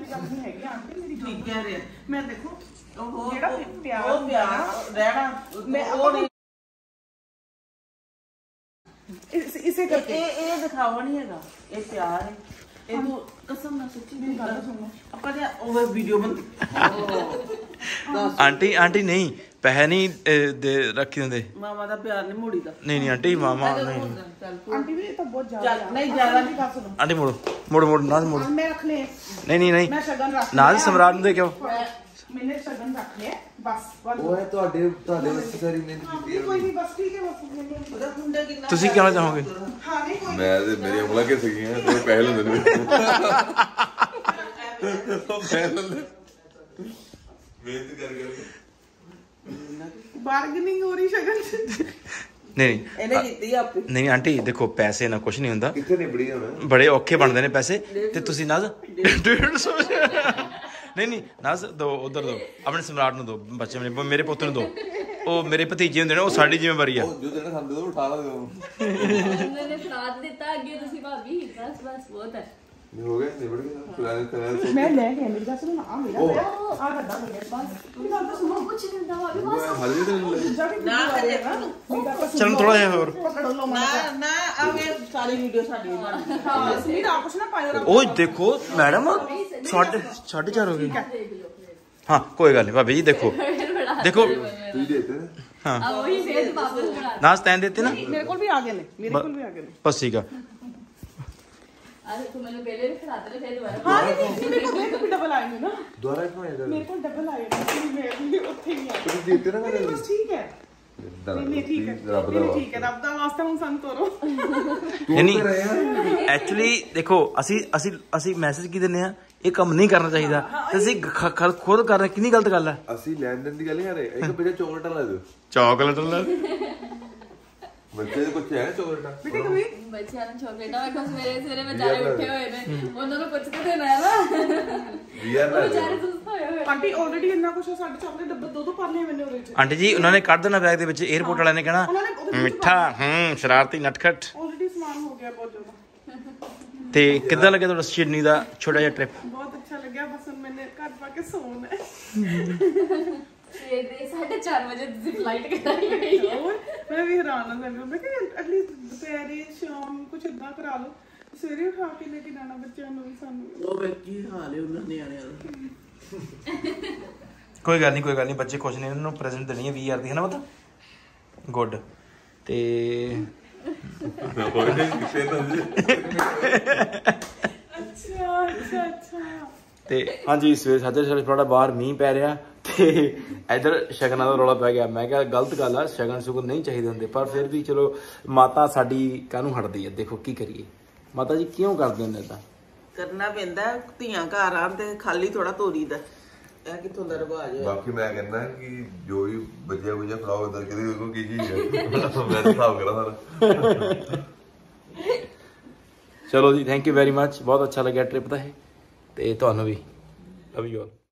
ਗੱਲ ਨਹੀਂ ਹੈਗੀ ਆਂਟੀ ਮੇਰੀ ਠੀਕ ਕਹਿ ਰਹੇ ਮੈਂ ਦੇਖੋ ਉਹ ਜਿਹੜਾ ਪਿਆਰ ਉਹ ਪਿਆਰ ਰਹਿਣਾ ਮੈਂ ਉਹ ਨਹੀਂ ਇਸੇ ਕਰਕੇ ਇਹ ਦਿਖਾਵਾ ਨਹੀਂ ਹੈਗਾ, ਇਹ ਪਿਆਰ ਹੈ। ਇਹ ਤੂੰ ਕਸਮ ਨਾਲ ਸੱਚੀ ਮੇਰੀ ਗੱਲ ਸੁਣੋ, ਆਪਾਂ ਤੇ ਉਹ ਵੀਡੀਓ ਬਣ ਆਂਟੀ ਆਂਟੀ ਨਹੀਂ ਪੈਸੇ ਨਹੀਂ ਦੇ ਰੱਖੀ ਹੁੰਦੇ ਮਾਮਾ ਦਾ ਪਿਆਰ ਨਹੀਂ ਮੋੜੀ ਦਾ। ਨਹੀਂ ਨਹੀਂ ਆਂਟੀ ਮਾਮਾ ਨਹੀਂ ਆਂਟੀ ਵੀ ਇਹ ਤਾਂ ਬਹੁਤ ਜ਼ਿਆਦਾ ਚੱਲ ਨਹੀਂ ਜ਼ਿਆਦਾ ਨਹੀਂ ਕਰ ਸੁਣੋ ਆਂਟੀ ਮੋੜੋ ਨਾ ਮੋੜ ਮੈਂ ਰੱਖ ਲਏ ਨਹੀਂ ਮੈਂ ਸ਼ਗਨ ਰੱਖ ਨਾਲ ਸਮਰਾਟ ਨੂੰ ਦੇ ਕਿਉਂ मैंने शगन रख लिया बस वो है ਤੁਹਾਡੇ ਵਾਸਤੇ ਸਾਰੀ ਮਿਹਨਤ ਕੀਤੀ ਹੈ कोई नहीं बस ठीक है बस ਉਹਦਾ ਮੁੰਡਾ ਕਿੰਨਾ ਤੁਸੀਂ ਕਹਿਣਾ ਚਾਹੋਗੇ हाँ नहीं कोई ਮੈਂ ਤੇ ਮੇਰੀ ਉਂਗਲਾਂ ਕਿ ਸੀਗੀਆਂ ਤੇ ਪੈਸੇ ਲੈਂਦੇ ਨੇ ਮਿਹਨਤ ਕਰ बार्गेनिंग हो रही शगन ਨਹੀਂ ਇਹਨੇ ਕੀਤੀ ਆਪੇ। ਨਹੀਂ ਆਂਟੀ ਦੇਖੋ ਪੈਸੇ ਨਾਲ ਕੁਝ ਨਹੀਂ ਹੁੰਦਾ, ਕਿੱਥੇ ਨਿਬੜੀ ਹੁਣ ਬੜੇ ਔਖੇ ਬਣਦੇ ਨੇ ਪੈਸੇ ਤੇ ਤੁਸੀਂ ਨਾ 150 ਨਹੀਂ ਨਾਜ਼ ਦੋ ਉਧਰ ਦੋ ਆਪਣੇ ਸਮਰਾਟ ਨੂੰ ਦੋ ਬੱਚੇ ਮੇਰੇ ਪੁੱਤ ਨੂੰ ਦੋ ਉਹ ਮੇਰੇ ਭਤੀਜੇ ਹੁੰਦੇ ਨੇ ਉਹ ਸਾਡੀ ਜ਼ਿੰਮੇਵਾਰੀ ਆ ਉਹ ਜੋ ਦੇਣਾ ਸਾਨੂੰ ਦੋ ਉਠਾ ਲਾ ਦਿਓ ਉਹਨਾਂ ਨੇ ਸਲਾਦ ਦਿੱਤਾ ਅੱਗੇ ਤੁਸੀਂ ਭਾਬੀ ਬਸ ਬਹੁਤ ਹੈ ਨਹੀਂ ਹੋ ਗਿਆ ਨਿਬੜ ਗਿਆ मैं ले गया मेरी बात सुनो आ मेरा आ गड्ढा हो गया बस मेरी बात तो सुनो ਕੁਝ ਨਹੀਂ ਹੁੰਦਾ ਭਾਬੀ ਬਸ ਹਲੇ ਤੇ ਨਹੀਂ जब भी ਨਾ मेरी बात तो ਚਲੋ ਥੋੜਾ ਜਿਹਾ ਹੋਰ पकड़ लो ਨਾ ਨਾ ਆਵੇ ਸਾਰੀ ਵੀਡੀਓ ਸਾਡੀ ਬਣ ਗਈ। हां सुनील आप कुछ ना पायो ਉਹ ਦੇਖੋ ਮੈਡਮ 4:30 ਹੋ ਗਏ ਹਾਂ ਕੋਈ ਗੱਲ ਨਹੀਂ ਭਾਬੀ ਜੀ ਦੇਖੋ ਦੇਖੋ ਤੁਸੀਂ ਦੇਤੇ ਨੇ ਹਾਂ ਆ ਵਹੀ ਫੇਰ ਵਾਪਸ ਬਣਾ ਨਾਜ਼ ਤੈਨ ਦਿੱਤੇ ਨਾ मेरे को भी आ गए ने मेरे को भी आ गए ने ਬਸ ਠੀਕ ਆ ਅਰੇ ਤੂੰ ਮੈਨੂੰ ਪਹਿਲੇ ਵੀ ਖਿਲਾਤੇ ਨੇ ਫੇਰ ਦੁਬਾਰਾ हां नहीं मेरे को भी डबल आएंगे ना ਦੁਆਰਾ ਕਿਉਂ ਆਇਆ मेरे को डबल आएगा मैं ਉੱਥੇ ਹੀ ਆ ਤੁਸੀਂ ਦੇਤੇ ਨਾ ਮੇਰੇ बस ठीक है नहीं ठीक है ਰੱਬ ਦਾ ठीक है रब दा वास्ता ਹੁਣ ਸਾਨੂੰ ਤੋਰੋ ਨਹੀਂ ਐਕਚੁਅਲੀ ਦੇਖੋ ਅਸੀਂ ਮੈਸੇਜ ਕੀ ਦਿੰਨੇ ਆ ਇਹ ਕੰਮ ਨਹੀਂ ਕਰਨਾ ਚਾਹੀਦਾ ਤੇ ਅਸੀਂ ਖੁਦ ਕਰ ਰਹੇ ਕਿੰਨੀ ਗਲਤ ਗੱਲ ਹੈ ਅਸੀਂ ਲੈਣ ਦੇਣ ਦੀ ਗੱਲ ਨਹੀਂ ਕਰ ਰਹੇ ਇੱਕ ਬੱਚਾ ਚੋਕਲੇਟਾਂ ਲੈ ਦਿਓ ਚਾਕਲੇਟ ਲੈ ਬੱਚੇ ਦੇ ਕੁਝ ਹੈ ਚੋਕਲੇਟਾਂ बेटे कभी ਬੱਚਿਆਂ ਨੂੰ ਚੋਕਲੇਟਾਂ ਵੇਖੋ ਸਵੇਰੇ ਵਿਚਾਰੇ ਉੱਠੇ ਹੋਏ ਨੇ ਉਹਨਾਂ ਨੂੰ ਕੁਝ ਕਿਤੇ ਨਾ ਹੈ ਨਾ ਵੀਆਰ ਲੈ ਵਿਚਾਰੇ ਦਿਓ ਸੁਸਤ ਹੋਏ ਹੋਏ ਆਂਟੀ ਆਲਰੇਡੀ ਇੰਨਾ ਕੁਛ ਸਾਡੇ ਚਾਕਲੇਟ ਡੱਬੇ ਦੋ ਭਰ ਲਏ ਮੈਨੇ ਉਹਦੇ ਚ ਆਂਟੀ ਜੀ ਉਹਨਾਂ ਨੇ ਕੱਢ ਦੇਣਾ ਬੈਗ ਦੇ ਵਿੱਚ 에어ਪੋਰਟ ਵਾਲਿਆਂ ਨੇ ਕਹਿਣਾ ਮਿੱਠਾ ਸ਼ਰਾਰਤੀ ਨਟਖਟ ਆਲਰੇਡੀ ਸਮਾਨ ਹੋ ਗਿਆ ਬਹੁਤ ਜ਼ਿਆਦਾ ਤੇ ਕਿੱਦਾਂ ਲੱਗਿਆ ਤੁਹਾਡਾ ਸਿਡਨੀ ਦਾ ਛੋਟਾ ਜਿਹਾ ਟ੍ਰਿਪ ਬਹੁਤ ਅੱਛਾ ਲੱਗਿਆ ਬਸ ਹੁਣ ਮੈਨੇ ਘਰ ਪਾ ਕੇ ਸੌਣਾ ਹੈ ਇਹ ਦੇ 4:30 ਵਜੇ ਦੀ ਫਲਾਈਟ ਕਰਾਈ ਗਈ ਹੈ ਹੋਰ ਮੈਂ ਵੀ ਹੈਰਾਨ ਹਾਂ ਮੈਂ ਕਿ ਐਟਲੀਸਟ ਦੁਪਹਿਰੇ ਸ਼ਾਮ ਕੁਛ ਇਦਾਂ ਕਰਾ ਲਓ ਸਵੇਰੇ ਉਠਾ ਕੇ ਲੈ ਕੇ ਜਾਣਾ ਬੱਚਿਆਂ ਨੂੰ ਸਾਨੂੰ ਉਹ ਵੇ ਕੀ ਹਾਲ ਹੈ ਉਹਨਾਂ ਨਿਆਣਿਆਂ ਦਾ। ਕੋਈ ਗੱਲ ਨਹੀਂ ਬੱਚੇ ਖੁਸ਼ ਨੇ ਇਹਨਾਂ ਨੂੰ ਪ੍ਰੈਜ਼ੈਂਟ ਦੇਣੀ ਹੈ 20000 ਦੀ ਹੈ ਨਾ ਪਤਾ ਗੁੱਡ ਤੇ ਅੱਛਾ ਤੇ ਹਾਂਜੀ ਸਵੇਰੇ ਸਾਜਰੇ ਥੋੜਾ ਬਾਹਰ ਮੀਂਹ ਪੈ ਰਿਹਾ ਤੇ ਇਧਰ ਸ਼ਗਨਾਂ ਦਾ ਰੌਲਾ ਪੈ ਗਿਆ ਮੈਂ ਕਿਹਾ ਗਲਤ ਗੱਲ ਆ ਸ਼ਗਨ ਸ਼ੁਗਨ ਨਹੀਂ ਚਾਹੀਦੇ ਹੁੰਦੇ ਪਰ ਫਿਰ ਵੀ ਚਲੋ ਮਾਤਾ ਸਾਡੀ ਕਾਹਨੂੰ ਹਟਦੀ ਹੈ ਦੇਖੋ ਕੀ ਕਰੀਏ ਮਾਤਾ ਜੀ ਕਿਉਂ ਕਰਦੇ ਹੁੰਦੇ ਏਦਾਂ ਕਰਨਾ ਪੈਂਦਾ ਧੀਆਂ ਘਰ ਆਣ ਤੇ ਖਾਲੀ ਥੋੜਾ ਤੋਰੀ ਦਾ ਇਹ ਕਿੱਥੋਂ ਦਾ ਰਿਵਾਜ ਹੈ। ਬਾਕੀ ਮੈਂ ਕਹਿੰਦਾ ਕਿ ਜੋ ਵੀ ਬੱਚਿਆ ਬੁਝਿਆ ਫਲਾਓ ਦਾ ਕਿਤੇ ਕੋਈ ਕੀ ਚੀਜ਼ ਹੈ ਮੈਂ ਤਾਂ ਹਿਸਾਬ ਕਰਾਂ ਸਾਰਾ ਚਲੋ ਜੀ ਥੈਂਕ ਯੂ ਵੈਰੀ ਮੱਚ ਬਹੁਤ ਅੱਛਾ ਲੱਗਿਆ ਟ੍ਰਿਪ ਦਾ ਇਹ ਤੇ ਤੁਹਾਨੂੰ ਵੀ ਲਵ ਯੂ ਆਲ